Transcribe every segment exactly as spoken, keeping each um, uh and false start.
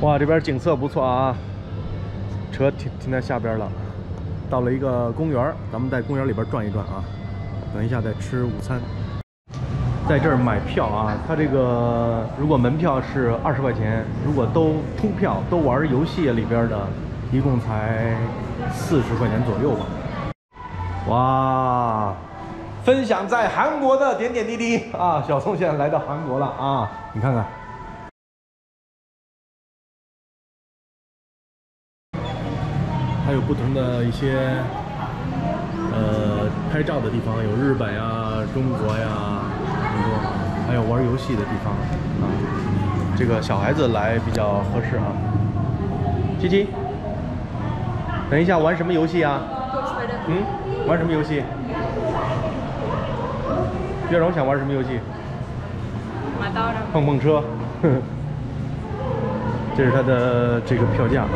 哇，这边景色不错啊，车停停在下边了。到了一个公园，咱们在公园里边转一转啊。等一下再吃午餐。在这儿买票啊，它这个如果门票是二十块钱，如果都通票都玩游戏里边的，一共才四十块钱左右吧。哇！ 分享在韩国的点点滴滴啊！小宋现在来到韩国了啊！你看看，还有不同的一些呃拍照的地方，有日本呀、中国呀，很多，还有玩游戏的地方啊。这个小孩子来比较合适啊。七七，等一下玩什么游戏啊？嗯，玩什么游戏？ 月荣想玩什么游戏？碰碰车，呵呵这是他的这个票价啊。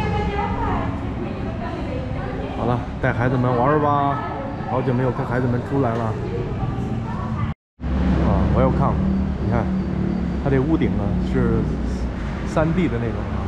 好了，带孩子们玩玩吧，好久没有跟孩子们出来了。啊，我要看，你看，它这屋顶呢是三 D 的那种啊。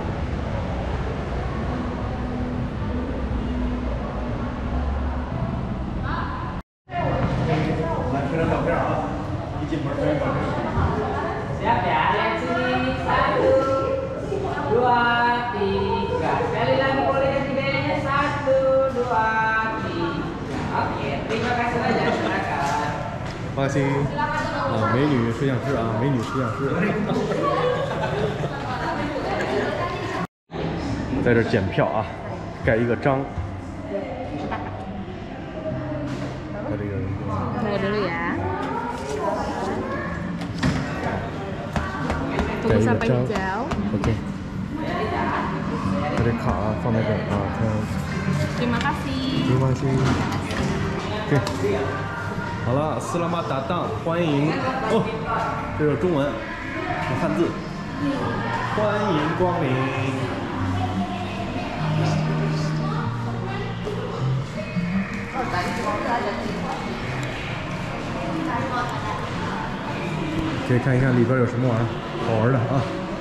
放心，啊，美女摄像师啊，美女摄像师，在这检票啊，盖一个章。他这个， 盖dulu ya。 盖一个章 ，OK。 他这卡啊放在这儿啊，看。 Terima kasih。 没关系。对。 好了，斯拉玛达当，欢迎哦，这是中文，汉字，欢迎光临。可以看一看里边有什么玩意儿，好玩的啊！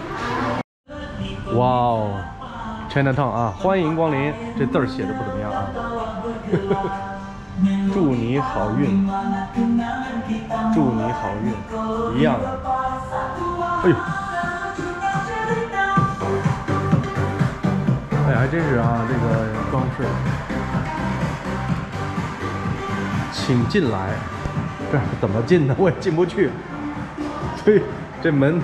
哇哦 ，Chinatown 啊，欢迎光临，这字儿写的不怎么样啊。祝你好运，祝你好运，一样的。哎呦，哎呀，还真是啊，这个装饰。请进来，这怎么进呢？我也进不去。对，这门。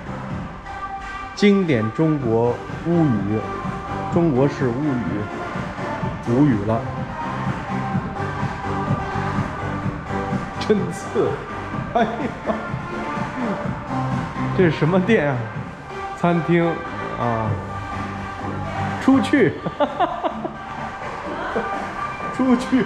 经典中国巫语，中国式巫语，无语了。 真次，哎呀，这是什么店啊？餐厅啊！出去，出去，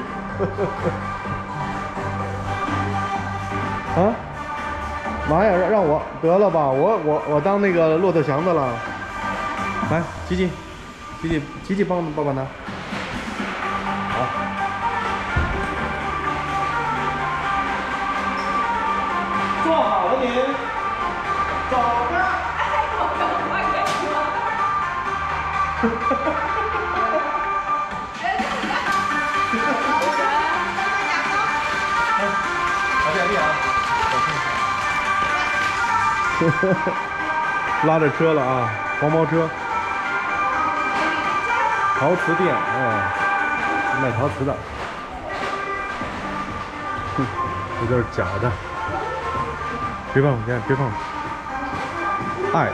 啊！妈呀，让让我得了吧，我我我当那个骆驼祥子了。来，吉吉，吉吉，吉吉帮爸爸拿。好。 坐好了您，走着。哎，我赶快给我。好，这样地啊。拉着车了啊，黄包车。陶瓷店，哎，卖陶瓷的。哼，这都是假的。 别碰，别别碰！爱，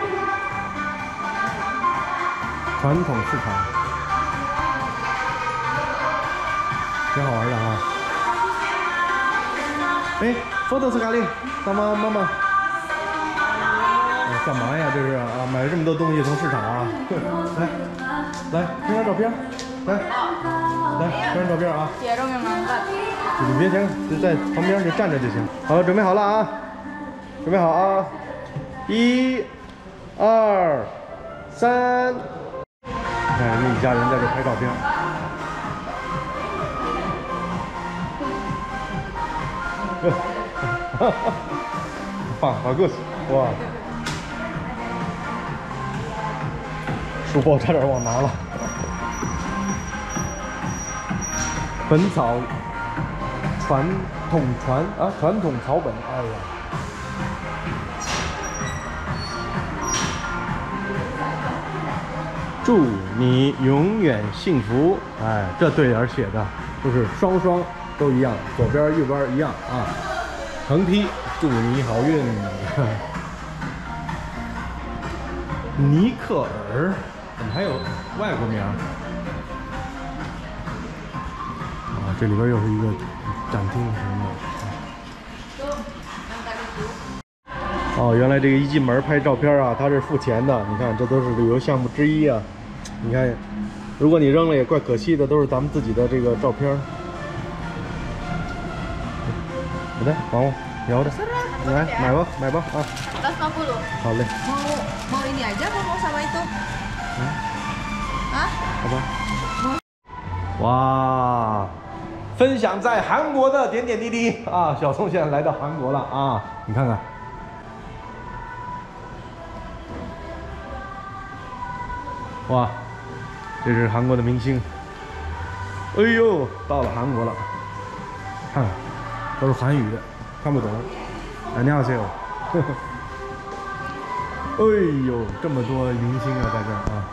传统市场，挺好玩的啊！哎，foto sekali，大妈妈妈，干嘛呀？这是啊，买了这么多东西从市场啊！来，来，拍张照片，来，来，拍张照片啊！你别停，就在旁边就站着就行。好了，准备好了啊！ 准备好啊！一、二、三。你看，人家一家人在这拍照片。棒，bagus，哇！ 书包差点忘拿了。本草传统传啊，传统草本，哎呀。 祝你永远幸福！哎，这对联写的都是双双都一样，左边右边一样啊。横批：祝你好运。尼克尔，怎么还有外国名啊？这里边又是一个展厅什么的。哦，原来这个一进门拍照片啊，它是付钱的。你看，这都是旅游项目之一啊。 你看，如果你扔了也怪可惜的，都是咱们自己的这个照片。好的，帮我摇的，来买吧，买吧啊！好嘞。 mau mau ini aja apa mau sama itu? 嗯， 啊？ 好吧。哇，分享在韩国的点点滴滴啊！小宋现在来到韩国了啊，你看看。 哇，这是韩国的明星。哎呦，到了韩国了，看看，都是韩语的，看不懂。안녕하세요。哎呦，这么多明星啊，在这儿啊。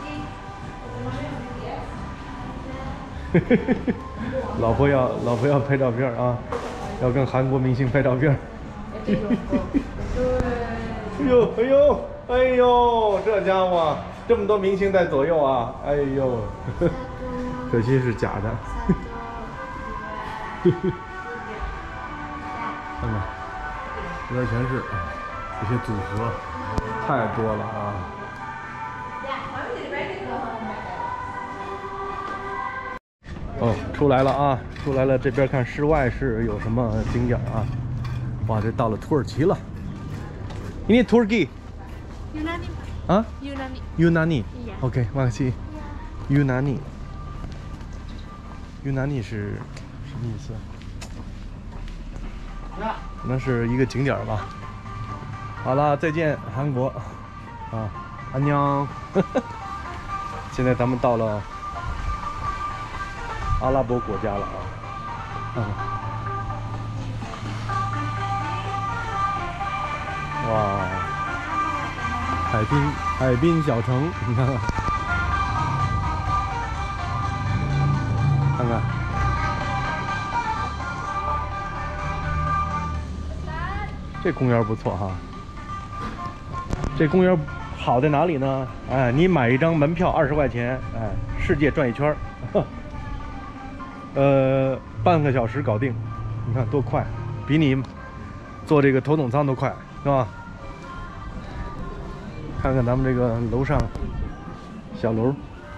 老婆要老婆要拍照片啊，要跟韩国明星拍照片。哎呦哎呦哎呦，这家伙！ 这么多明星在左右啊！哎呦，呵呵可惜是假的。看看，这边全是这些组合，太多了啊！哦，出来了啊！出来了，这边看室外是有什么景点啊？哇，这到了土耳其了。Ini Turki。 啊 Yunani Yunani Iya. OK 忘记 Yunani Yunani 是什么意思？可能是一个景点吧。好了，再见韩国啊，安녕。现在咱们到了阿拉伯国家了啊。看看，哇！ 海滨海滨小城，你看看，看看，这公园不错哈。这公园好在哪里呢？哎，你买一张门票二十块钱，哎，世界转一圈儿，呃，半个小时搞定。你看多快，比你坐这个头等舱都快，是吧？ 看看咱们这个楼上小楼，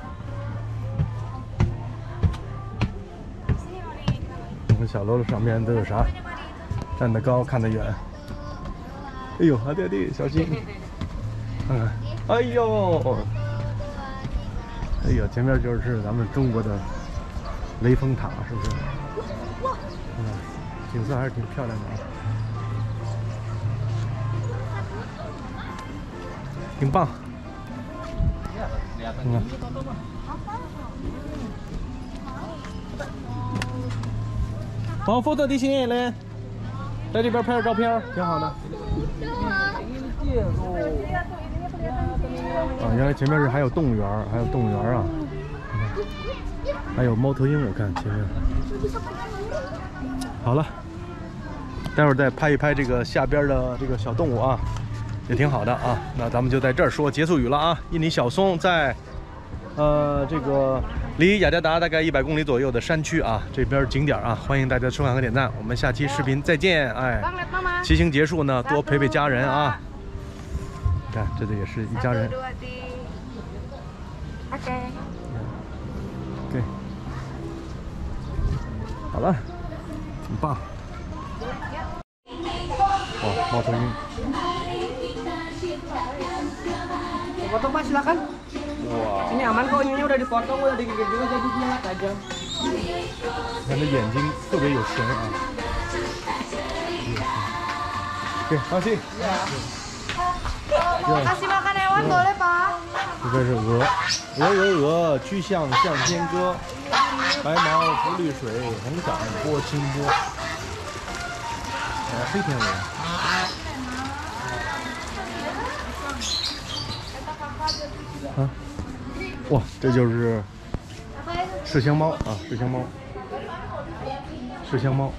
我们小楼的上面都有啥？站得高，看得远。哎呦，阿弟弟，小心！看看，哎呦，哎呦，前面就是咱们中国的雷峰塔，是不是？嗯，景色还是挺漂亮的啊。 挺棒，嗯，帮我 foto di sini 来，在这边拍点照片，挺好的。啊，原来前面是还有动物园，还有动物园啊，还有猫头鹰，我看前面。好了，待会儿再拍一拍这个下边的这个小动物啊。 也挺好的啊，那咱们就在这儿说结束语了啊。印尼小松在，呃，这个离雅加达大概一百公里左右的山区啊，这边景点啊，欢迎大家收看和点赞。我们下期视频再见，哎，骑行结束呢，多陪陪家人啊。看，这里也是一家人。 OK。 对，好了，很棒。哇，猫头鹰。 Foto Pak silakan. Wow. Ini aman kok, ininya udah dipotong, udah digigit juga jadi lihat aja. 看这眼睛特别有神啊！对，放心。 Kasih makan hewan boleh Pak? 这边是鹅，鹅鹅鹅，曲项向天歌，白毛浮绿水，红掌拨清波。哎，黑天鹅。啊，哇，这就是麝香猫啊，麝香猫，麝香猫。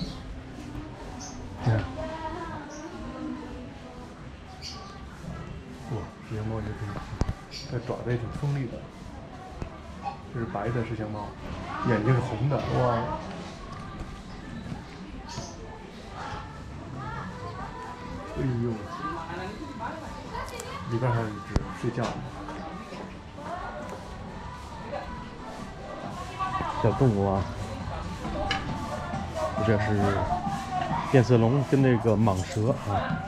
你看。 哇，麝香猫也挺，这爪子也挺锋利的。这是白的麝香猫，眼睛是红的，哇！哎呦，里边还有一只睡觉的小动物啊，这是变色龙跟那个蟒蛇啊。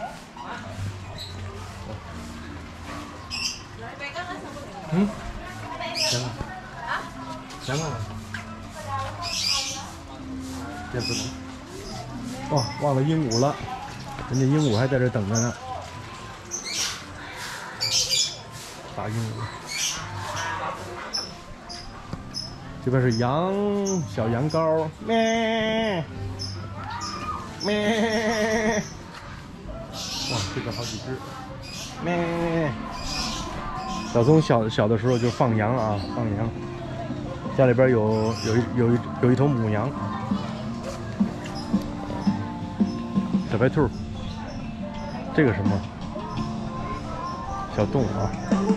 嗯，行了，行了，变色龙。哦，忘了鹦鹉了，人家鹦鹉还在这等着呢。大鹦鹉。这边是羊，小羊羔，咩咩。哇，这个好几只，咩。 小松小小的时候就放羊啊，放羊，家里边有有一有一有一头母羊，小白兔，这个什么小动物啊，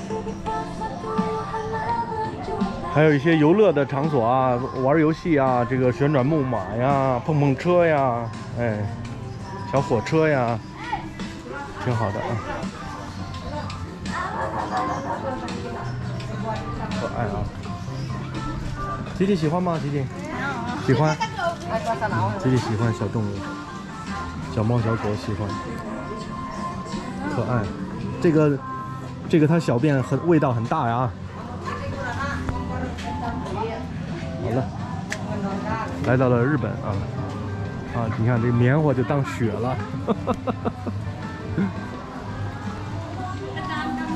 还有一些游乐的场所啊，玩游戏啊，这个旋转木马呀，碰碰车呀，哎，小火车呀，挺好的啊。 可爱啊！吉吉喜欢吗？吉吉喜欢。吉吉喜欢小动物，小猫小狗喜欢，可爱。这个这个它小便很味道很大呀。好了，来到了日本啊啊！你看这棉花就当雪了。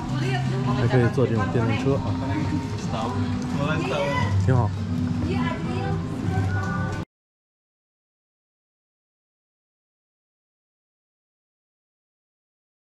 还可以坐这种电动车啊，挺好。